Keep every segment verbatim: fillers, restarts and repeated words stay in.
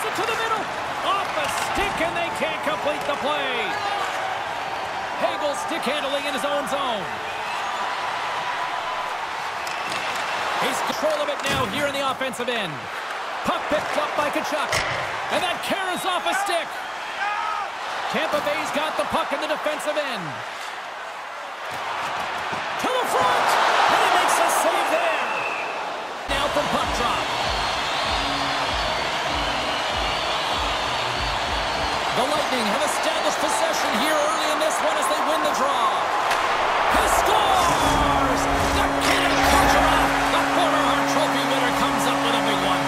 Out to the middle. Off a stick, and they can't complete the play. Hagel stick handling in his own zone. He's control of it now here in the offensive end. Puck picked up by Tkachuk. And that carries off a stick. Tampa Bay's got the puck in the defensive end. To the front. And he makes a save there. Now from puck drop. The Lightning have established possession here early in this one as they win the draw. He scores! The kid in Kucherov, the former Hart Trophy winner, comes up with a big one.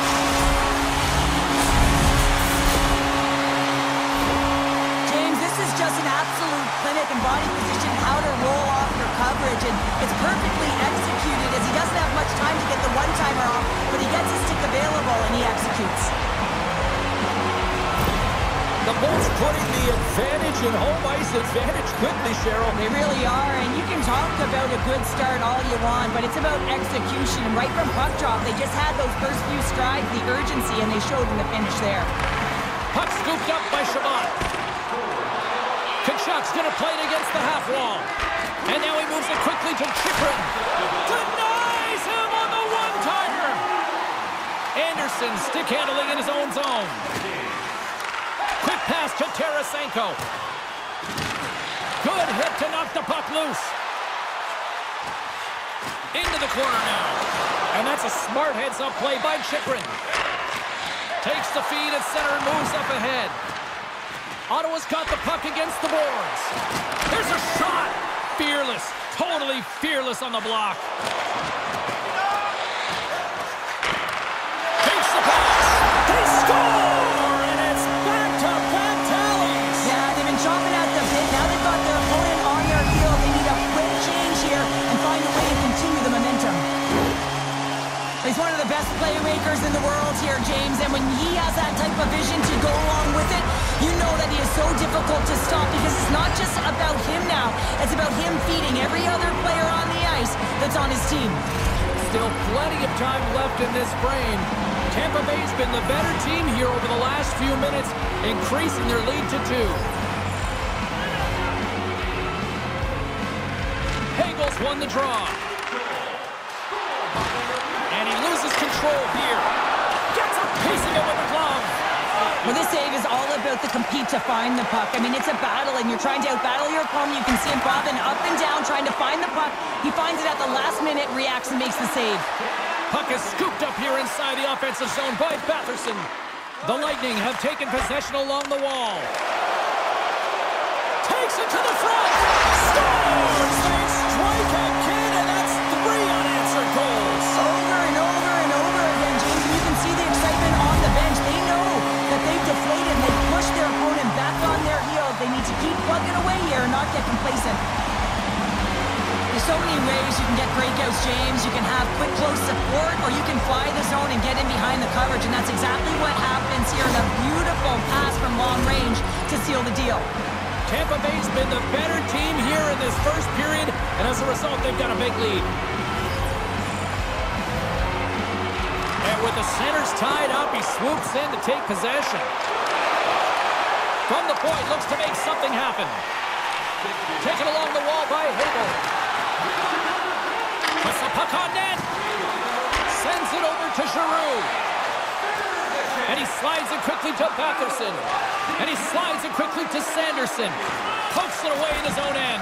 James, this is just an absolute clinic in body position, how to roll off your coverage, and it's perfectly executed as he doesn't have much time to get the one-timer off, but he gets his stick available and he executes. The Bolts putting the advantage in home ice advantage quickly, Cheryl. They really are, and you can talk about a good start all you want, but it's about execution. And right from puck drop, they just had those first few strides, the urgency, and they showed in the finish there. Puck scooped up by Chabot. Tkachuk's going to play it against the half wall. And now he moves it quickly to Chychrun. Denies him on the one-timer. Anderson stick handling in his own zone. Quick pass to Tarasenko. Good hit to knock the puck loose. Into the corner now. And that's a smart heads-up play by Chychrun. Takes the feed at center and moves up ahead. Ottawa's got the puck against the boards. There's a shot. Fearless. Totally fearless on the block. Takes the pass. They score! He's one of the best playmakers in the world here, James, and when he has that type of vision to go along with it, you know that he is so difficult to stop because it's not just about him now, it's about him feeding every other player on the ice that's on his team. Still plenty of time left in this frame. Tampa Bay's been the better team here over the last few minutes, increasing their lead to two. Hagel's won the draw. Control here. Gets a piece of it with the glove. Well, this save is all about the compete to find the puck. I mean, it's a battle, and you're trying to out-battle your opponent. You can see him bobbing up and down, trying to find the puck. He finds it at the last minute, reacts, and makes the save. Puck is scooped up here inside the offensive zone by Batherson. The Lightning have taken possession along the wall. Takes it to the front. Scores! They strike again, and that's three unanswered goals. Over and over. Deflated, and they push their opponent back on their heels. They need to keep plugging away here and not get complacent. There's so many ways you can get breakouts, James. You can have quick, close support, or you can fly the zone and get in behind the coverage, and that's exactly what happens here. A beautiful pass from long range to seal the deal. Tampa Bay's been the better team here in this first period, and as a result, they've got a big lead. And with the centers tied up, he swoops in to take possession. From the point, looks to make something happen. Taken along the wall by Hagel. Puts the puck on net. Sends it over to Giroux. And he slides it quickly to Batherson. And he slides it quickly to Sanderson. Pokes it away in his own end.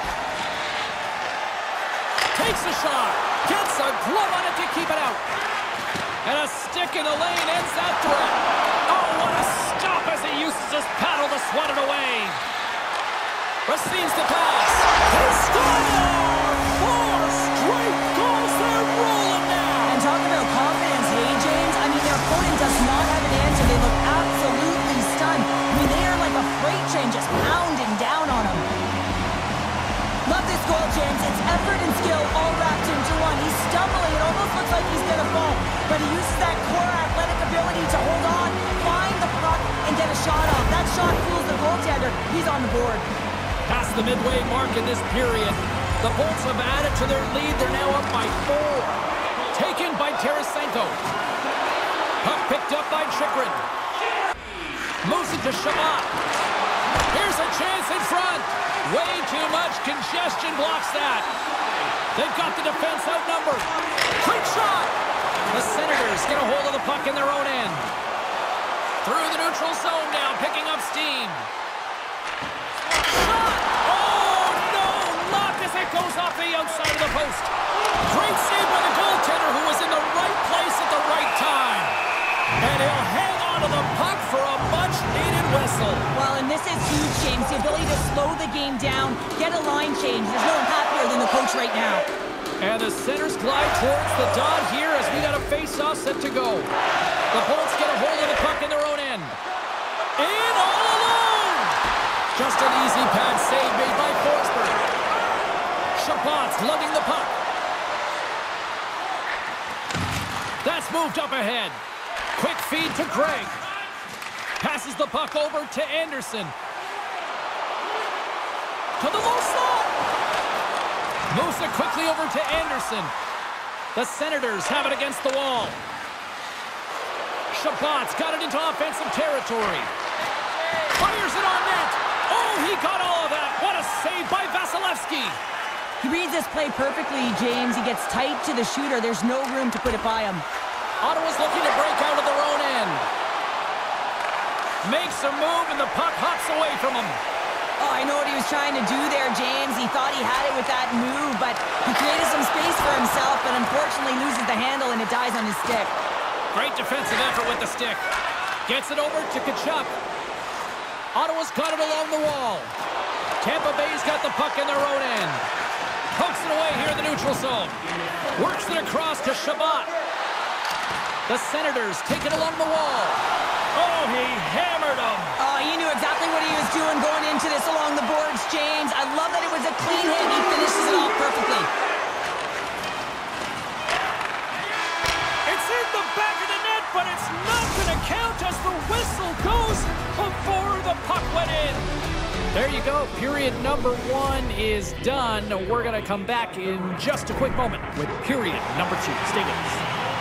Takes a shot. Gets a glove on it to keep it out. And a stick in the lane ends that threat. Oh, what a stop as he uses his paddle to swat it away. Receives the pass. They score! Four straight goals. They're rolling now. And talk about confidence, hey, James? I mean, their opponent does not have an answer. They look absolutely stunned. I mean, they are like a freight train just pounding down on them. Love this goal, James. It's effort and skill all wrapped into one. He's stumbling. It almost looks like he's going to fall. But he uses that core athletic ability to hold on, find the puck, and get a shot off. That shot fools the goaltender. He's on the board. Past the midway mark in this period, the Bolts have added to their lead. They're now up by four. Taken by Tarasenko. Puck picked up by Chychrun. to Shabbat. Here's a chance in front. Way too much congestion blocks that. They've got the defense outnumbered. Quick shot. The Senators get a hold of the puck in their own end. Through the neutral zone now, picking up steam. Shot! Oh, no! Luck as it goes off the outside of the post. Great save by the goaltender who was in the right place at the right time. And he'll hang on to the puck for a much-needed whistle. Well, and this is huge, James. The ability to slow the game down, get a line change. There's no one happier than the coach right now. And the Senators glide towards the dot here as we got a face-off set to go. The Bolts get a hold of the puck in their own end. In all alone! Just an easy pad save made by Forsberg. Shabbat's lugging the puck. That's moved up ahead. Quick feed to Craig. Passes the puck over to Anderson. To the low slot. Moves it quickly over to Anderson. The Senators have it against the wall. Shabbat's got it into offensive territory. Fires it on net. Oh, he got all of that. What a save by Vasilevsky. He reads this play perfectly, James. He gets tight to the shooter. There's no room to put it by him. Ottawa's looking to break out of their own end. Makes a move and the puck hops away from him. Oh, I know what he was trying to do there, James. He thought he had it with that move, but he created some space for himself, but unfortunately loses the handle and it dies on his stick. Great defensive effort with the stick. Gets it over to Tkachuk. Ottawa's got it along the wall. Tampa Bay's got the puck in their own end. Pokes it away here in the neutral zone. Works it across to Shabbat. The Senators take it along the wall. Oh, he hammered him. Oh, he knew exactly what he was doing going into this along the boards, James. I love that it was a clean hit. He finishes it off perfectly. It's in the back of the net, but it's not going to count as the whistle goes before the puck went in. There you go. Period number one is done. We're going to come back in just a quick moment with period number two. Stay with us.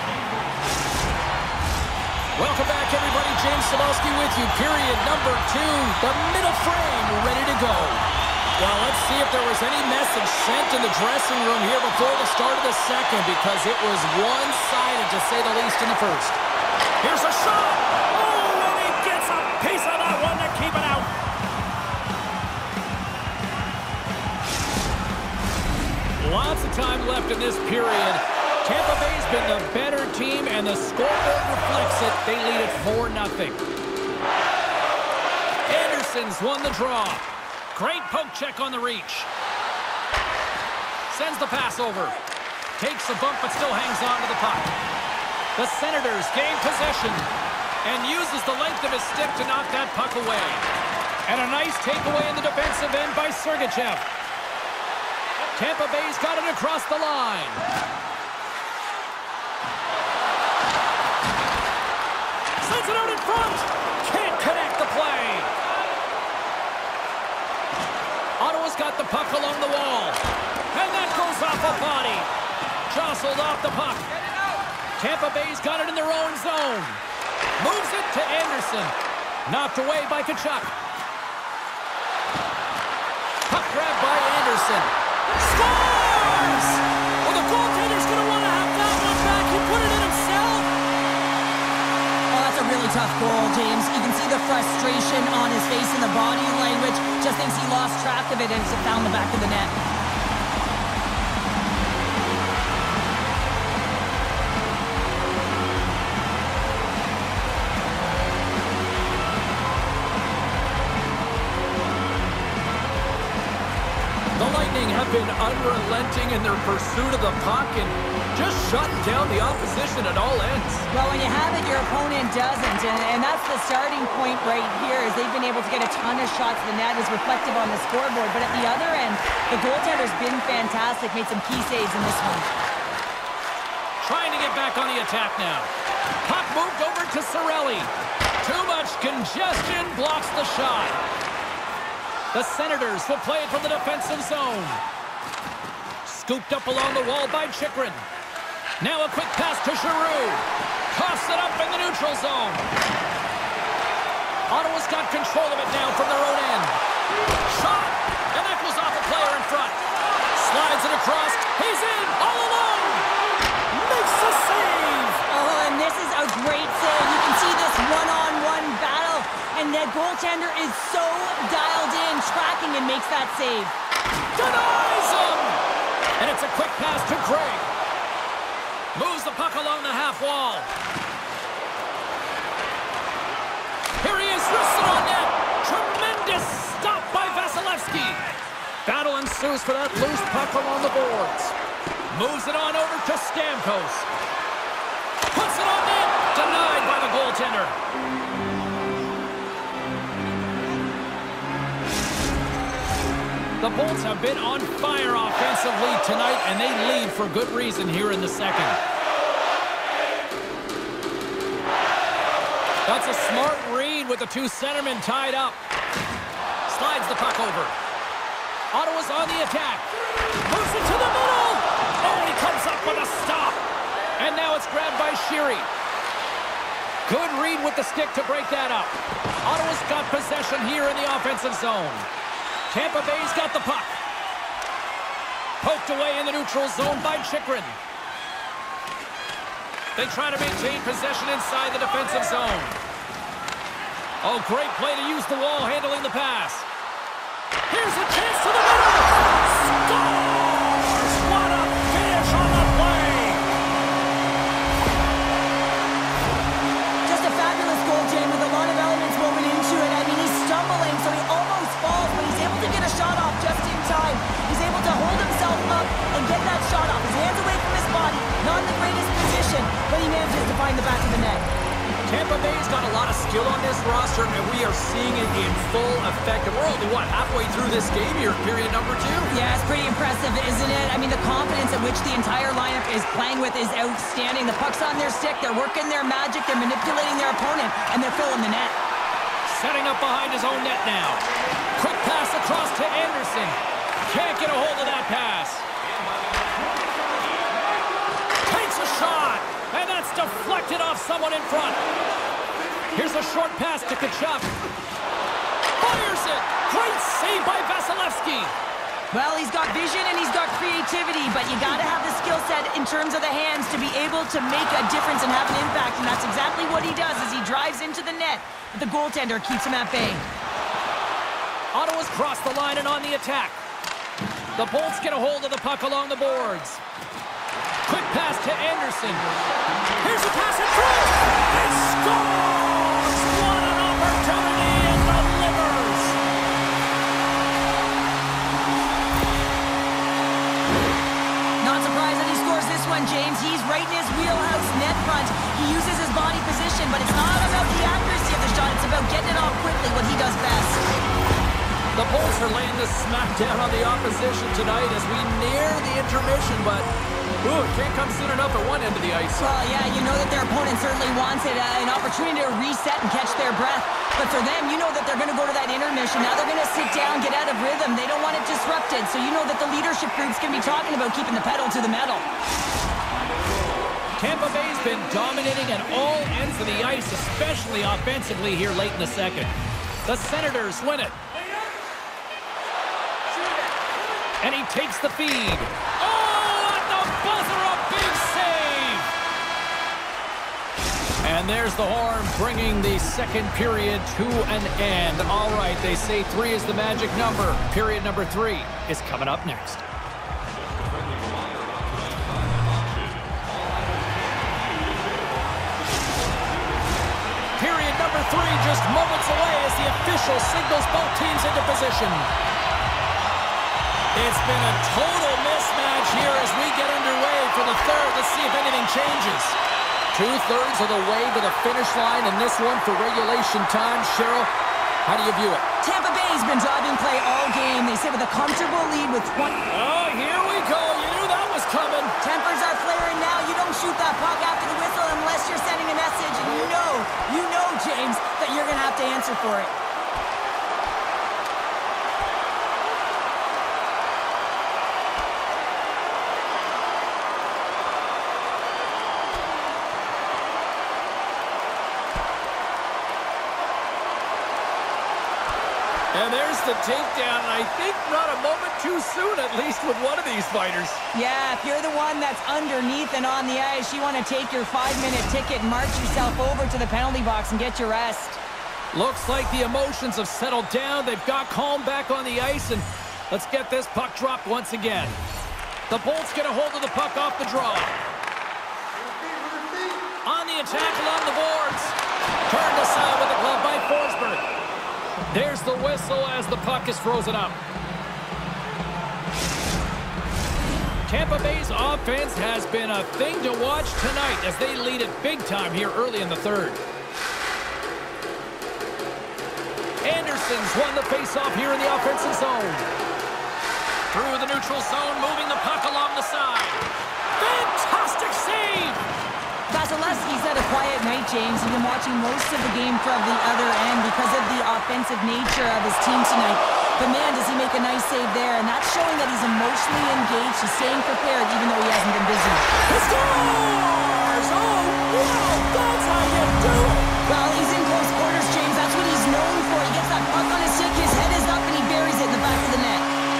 Welcome back, everybody. James Cybulski with you. Period number two. The middle frame ready to go. Well, let's see if there was any message sent in the dressing room here before the start of the second, because it was one-sided, to say the least, in the first. Here's a shot. Oh, and he gets a piece of that one to keep it out. Lots of time left in this period. Tampa Bay's been the better team, and the scoreboard reflects it. They lead it four nothing. Anderson's won the draw. Great poke check on the reach. Sends the pass over. Takes a bump, but still hangs on to the puck. The Senators gain possession and uses the length of his stick to knock that puck away. And a nice takeaway in the defensive end by Sergachev. Tampa Bay's got it across the line. Sends it out in front. Can't connect the play. Ottawa's got the puck along the wall. And that goes off a body. Jostled off the puck. Tampa Bay's got it in their own zone. Moves it to Anderson. Knocked away by Tkachuk. Puck grab by Anderson. Scores! Well, the goaltender's going to want to have that one back. He put it in himself. Oh, that's a really tough goal, James. You can see the frustration on his face and the body language. Just thinks he lost track of it and it found the back of the net. Have been unrelenting in their pursuit of the puck and just shutting down the opposition at all ends. Well, when you have it, your opponent doesn't, and, and that's the starting point right here, is they've been able to get a ton of shots. The net is reflective on the scoreboard, but at the other end, the goaltender's been fantastic, made some key saves in this one. Trying to get back on the attack now. Puck moved over to Cirelli. Too much congestion blocks the shot. The Senators will play it from the defensive zone. Scooped up along the wall by Chychrun. Now a quick pass to Giroux. Toss it up in the neutral zone. Ottawa's got control of it now from their own end. Shot! And that goes off a player in front. Slides it across. He's in all alone. Makes the save. Oh, and this is a great save. You can see this one-on-one battle. And the goaltender is so dialed in, tracking, and makes that save. Denies him! And it's a quick pass to Craig. Moves the puck along the half wall. Here he is, wristed on net. Tremendous stop by Vasilevsky. Battle ensues for that loose puck along the boards. Moves it on over to Stamkos. Puts it on net. Denied by the goaltender. The Bolts have been on fire offensively tonight, and they lead for good reason here in the second. That's a smart read with the two centermen tied up. Slides the puck over. Ottawa's on the attack. Moves it to the middle. Oh, he comes up with a stop. And now it's grabbed by Sheary. Good read with the stick to break that up. Ottawa's got possession here in the offensive zone. Tampa Bay's got the puck. Poked away in the neutral zone by Chychrun. They try to maintain possession inside the defensive zone. Oh, great play to use the wall handling the pass. Here's a chance to the middle. Scores! What a finish on the play! Just a fabulous goal, Jane, with a lot of elements woven into it. I mean, he's stumbling, so he almost falls, but he's able to get a shot off just in time. He's able to hold himself up and get that shot off. His hands away from his body, not in the greatest position, but he manages to find the back of the net. Tampa Bay's got a lot of skill on this roster, and we are seeing it in full effect. And we're only, what, halfway through this game here, period number two? Yeah, it's pretty impressive, isn't it? I mean, the confidence at which the entire lineup is playing with is outstanding. The puck's on their stick, they're working their magic, they're manipulating their opponent, and they're filling the net. Setting up behind his own net now. Quick pass across to Anderson. Can't get a hold of that pass. Takes a shot, and that's deflected off someone in front. Here's a short pass to Tkachuk. Fires it. Great save by Vasilevsky. Well, he's got vision and he's got creativity, but you got to have the skill set in terms of the hands to be able to make a difference and have an impact, and that's exactly what he does as he drives into the net. But the goaltender keeps him at bay. Ottawa's crossed the line and on the attack. The Bolts get a hold of the puck along the boards. Quick pass to Anderson. Here's a pass in front. He scores! What an opportunity and delivers! Not surprised that he scores this one, James. He's right in his wheelhouse, net front. He uses his body position, but it's not about the accuracy of the shot. It's about getting it off quickly, what he does best. The Bolts are laying the smackdown on the opposition tonight as we near the intermission, but ooh, it can't come soon enough at one end of the ice. Well, yeah, you know that their opponent certainly wants it, uh, an opportunity to reset and catch their breath. But for them, you know that they're going to go to that intermission. Now they're going to sit down, get out of rhythm. They don't want it disrupted. So you know that the leadership group's going to be talking about keeping the pedal to the metal. Tampa Bay's been dominating at all ends of the ice, especially offensively here late in the second. The Senators win it. And he takes the feed. Oh, at the buzzer, a big save! And there's the horn, bringing the second period to an end. All right, they say three is the magic number. Period number three is coming up next. Period number three just moments away as the official signals both teams into position. It's been a total mismatch here as we get underway for the third. Let's see if anything changes. Two-thirds of the way to the finish line in this one for regulation time. Cheryl, how do you view it? Tampa Bay's been driving play all game. They sit with a comfortable lead with twenty. Oh, here we go. You knew that was coming. Tempers are flaring now. You don't shoot that puck after the whistle unless you're sending a message. And you know, you know, James, that you're going to have to answer for it. And there's the takedown, and I think not a moment too soon, at least with one of these fighters. Yeah, if you're the one that's underneath and on the ice, you want to take your five-minute ticket and march yourself over to the penalty box and get your rest. Looks like the emotions have settled down. They've got calm back on the ice, and let's get this puck dropped once again. The Bolts get a hold of the puck off the draw. On the attack along the boards. Turned aside with the glove by Forsberg. There's the whistle as the puck is frozen up. Tampa Bay's offense has been a thing to watch tonight as they lead it big time here early in the third. Anderson's won the faceoff here in the offensive zone. Through the neutral zone, moving the puck along the side. Fantastic save! Vasilevsky's had a quiet night, James. He's been watching most of the game from the other end because of the offensive nature of his team tonight. But man, does he make a nice save there, and that's showing that he's emotionally engaged. He's staying prepared even though he hasn't been busy. He scores! Oh, wow! That's how you do it! Well, he's in close quarters, James. That's what he's known for. He gets that puck on his stick, his head is up, and he buries it in the back of the net.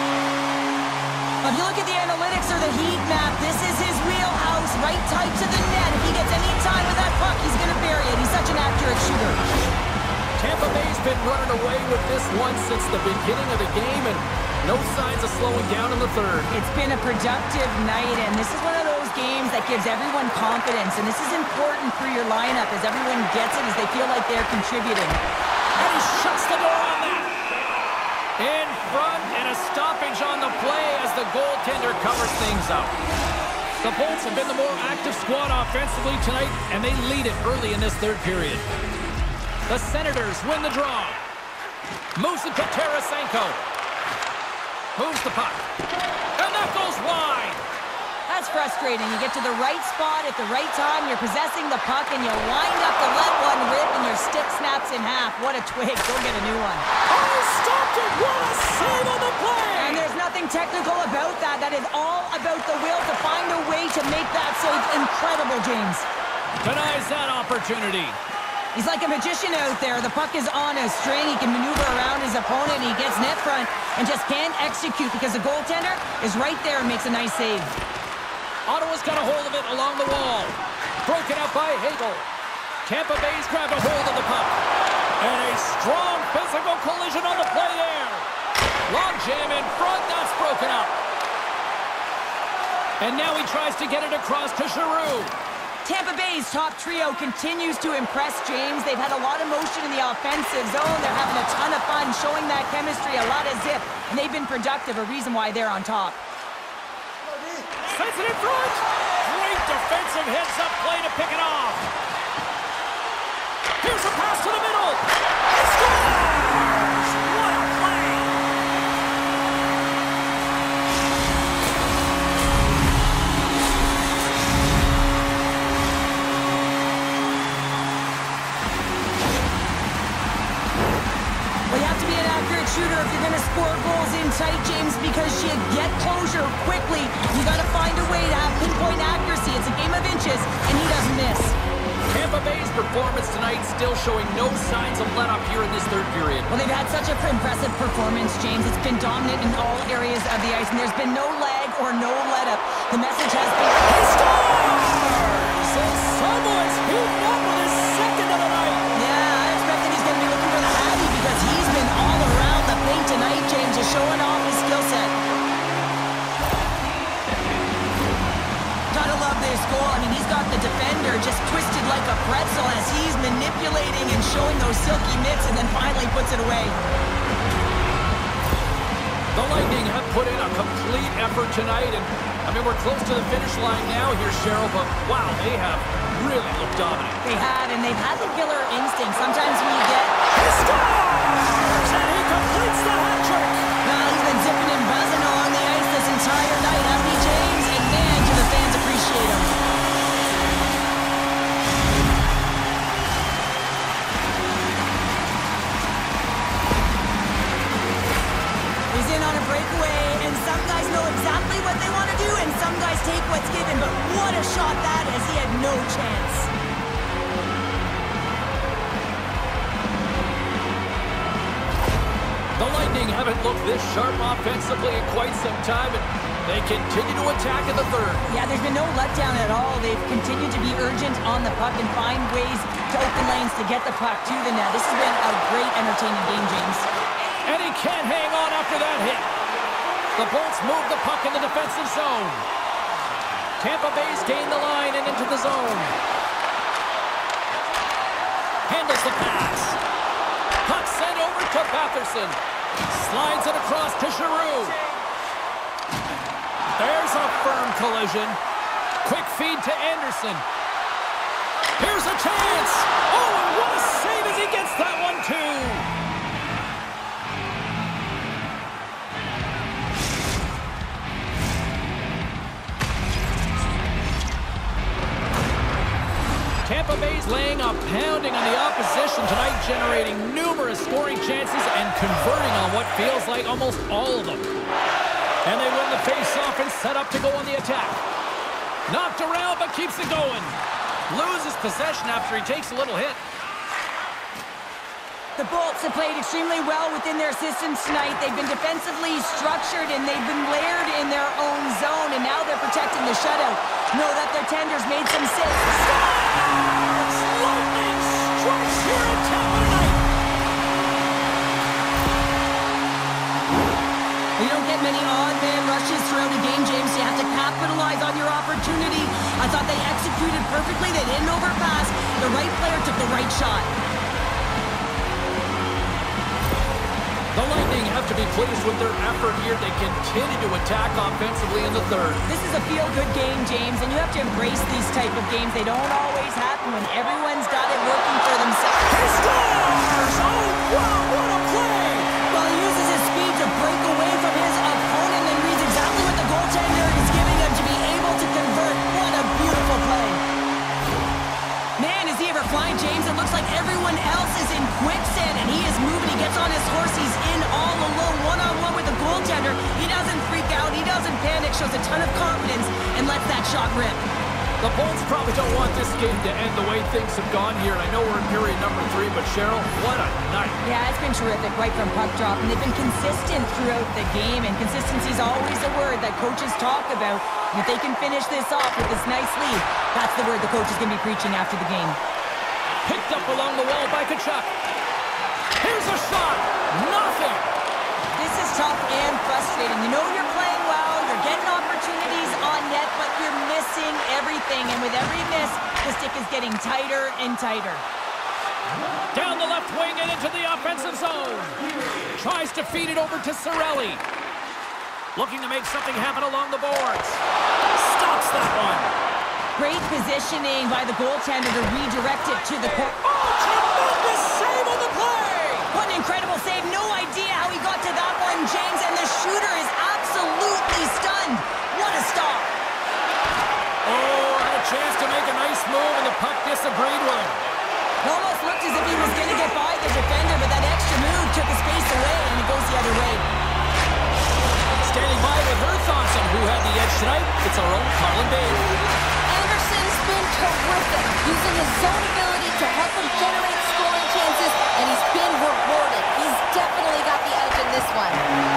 If you look at the analytics or the heat map, this is his wheelhouse, right tight to the net. If he gets any time with that puck, he's going to bury it. He's such an accurate shooter. Tampa Bay's been running away with this one since the beginning of the game, and no signs of slowing down in the third. It's been a productive night, and this is one of those games that gives everyone confidence, and this is important for your lineup as everyone gets it, as they feel like they're contributing. And he shuts the door on that. In front, and a stoppage on the play as the goaltender covers things up. The Bolts have been the more active squad offensively tonight, and they lead it early in this third period. The Senators win the draw. Moves it to Tarasenko. Moves the puck. And that goes wide. That's frustrating. You get to the right spot at the right time, you're possessing the puck, and you wind up to let one rip, and your stick snaps in half. What a twig. Go get a new one. Oh, stopped it. What a save on the play. And there's nothing technical about that. That is all about the will to find a way to make that save incredible, James. Denies that opportunity. He's like a magician out there. The puck is on a string. He can maneuver around his opponent. He gets net front and just can't execute because the goaltender is right there and makes a nice save. Ottawa's got a hold of it along the wall. Broken up by Hagel. Tampa Bay's grabbed a hold of the puck. And a strong physical collision on the play there. Long jam in front. That's broken up. And now he tries to get it across to Giroux. Tampa Bay's top trio continues to impress, James. They've had a lot of motion in the offensive zone. They're having a ton of fun, showing that chemistry, a lot of zip. And they've been productive, a reason why they're on top. Sends it in front. Great defensive heads-up play to pick it off. Here's a pass to the middle. He scores! What a play! Well, you have to be an accurate shooter if you're going to score goals in tight, James, because you get closure quickly. You got to find a way to have pinpoint accuracy. It's a game of inches, and he doesn't miss. Tampa Bay's performance tonight still showing no signs of let-up here in this third period. Well, they've had such an impressive performance, James. It's been dominant in all areas of the ice, and there's been no lag or no let-up. The message has been... He scores! So someone's heating up with his second of the night. Yeah, I expect that he's going to be looking for the Hattie because he's been all around the paint tonight, James, just showing off his skill set. Gotta love this goal. I mean, he's got the defender just twisted like a pretzel as he's manipulating and showing those silky mitts and then finally puts it away. The Lightning have put in a complete effort tonight, and I mean, we're close to the finish line now here, Cheryl, but wow, they have really looked dominant. They have, and they've had the killer instinct. Sometimes when you get... He scores! And he completes the hat trick! Well, he's been zipping and buzzing along the ice this entire night, hasn't he, James? And man, do the fans appreciate him. He's in on a breakaway, and some guys know exactly what they want to do, and some guys take what's given, but what a shot that is. He had no chance. The haven't looked this sharp offensively in quite some time, and they continue to attack in the third. Yeah, there's been no letdown at all. They've continued to be urgent on the puck and find ways to open lanes to get the puck to the net. This has been a great, entertaining game, James. And he can't hang on after that hit. The Bolts move the puck in the defensive zone. Tampa Bay's gained the line and into the zone. Handles the pass. Puck sent over to Batherson. Slides it across to Giroux. There's a firm collision. Quick feed to Anderson. Here's a chance. Oh, and what a save as he gets that one, too. Tampa Bay's laying a pounding on the opposition tonight, generating numerous scoring chances and converting on what feels like almost all of them. And they win the face-off and set up to go on the attack. Knocked around, but keeps it going. Loses possession after he takes a little hit. The Bolts have played extremely well within their systems tonight. They've been defensively structured, and they've been layered in their own zone, and now they're protecting the shutout. Know that their tenders made some saves. Stars! Lightning strikes here in Tampa tonight. You don't get many odd man rushes throughout a game, James. You have to capitalize on your opportunity. I thought they executed perfectly. They didn't overpass. The right player took the right shot. The Lightning have to be pleased with their effort here. They continue to attack offensively in the third. This is a feel-good game, James, and you have to embrace these type of games. They don't always happen when everyone's got it working for themselves. He scores! Oh, wow, what a play! Well, he uses his speed to break away from his opponent and reads exactly what the goaltender is giving him to be able to convert. What a beautiful play. Man, is he ever flying, James? It looks like everyone else is in quicksand, and he is moving. He gets on his horse. He's in all alone, one-on-one with the goaltender. He doesn't freak out. He doesn't panic. Shows a ton of confidence and lets that shot rip. The Bolts probably don't want this game to end the way things have gone here. And I know we're in period number three, but Cheryl, what a night. Yeah, it's been terrific right from puck drop, and they've been consistent throughout the game, and consistency is always a word that coaches talk about. And if they can finish this off with this nice lead, that's the word the coach is going to be preaching after the game. Picked up along the wall by Tkachuk. Here's a shot. Nothing. This is tough and frustrating. You know you're playing well, you're getting opportunities on net, but you're missing everything. And with every miss, the stick is getting tighter and tighter. Down the left wing and into the offensive zone. Tries to feed it over to Cirelli. Looking to make something happen along the boards. Stops that one. Great positioning by the goaltender to redirect it to the corner. Oh, tremendous save on the play! What an incredible save. No idea how he got to that one, James, and the shooter is absolutely stunned. What a stop. Oh, had a chance to make a nice move, and the puck disagreed with him. It almost looked as if he was going to get by the defender, but that extra move took his space away, and it goes the other way. Standing by with her thoughts on who had the edge tonight, it's our own Carlin Babe. Anderson's been terrific, using his zone ability to help him generate scoring chances, and he's been rewarded. He's definitely got the edge in this one.